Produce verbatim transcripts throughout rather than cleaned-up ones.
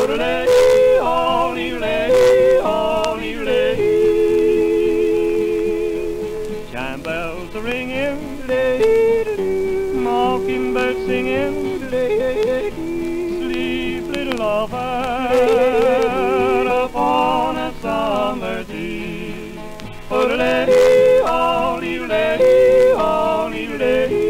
Odelay, odelay, odelay. Chime bells are ringing today, mockingbird singing today. Sleep, little lover, upon a summer's eve. Odelay, odelay, odelay.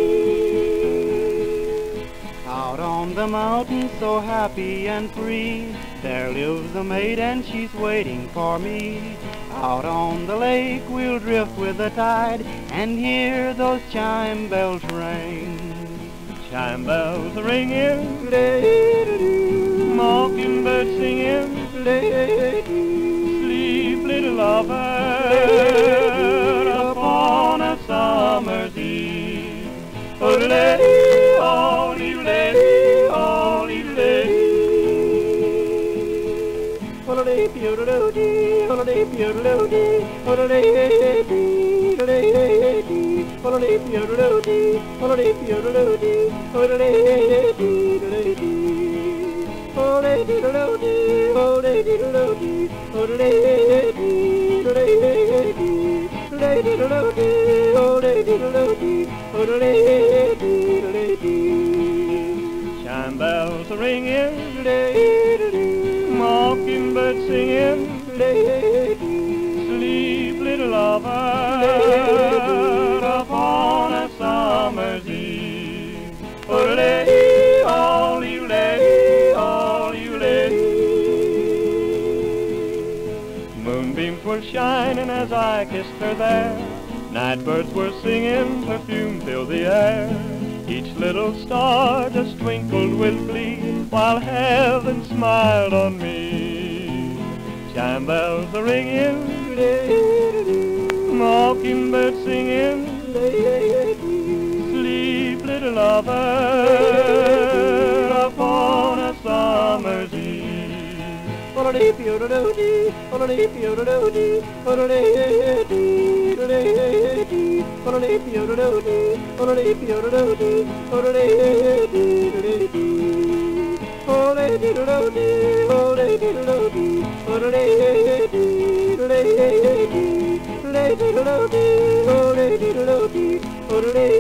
Out on the mountain, so happy and free, there lives a maid and she's waiting for me. Out on the lake we'll drift with the tide and hear those chime bells ring. Chime bells are ringing today, mockingbird singing today. Sleep, little lover, upon a summer's eve. Odelay, odelay, odelay. Odelay, odelay, odelay, odelay, odelay, odelay, odelay, odelay, odelay, Chime bells are ringing today, mockingbird singing today. Sleep, little lover, upon a summer's eve. Odelay, odelay, odelay. Moonbeams were shining as I kissed her there. Nightbirds were singing, perfume filled the air. Each little star just twinkled with glee, while heaven smiled on me. Chime bells are ringing today, mockingbird singing today. Sleep, little lover, upon a summer's eve. Odelay, odelay, odelay, odelay, odelay, odelay, odelay, odelay, odelay, odelay, odelay,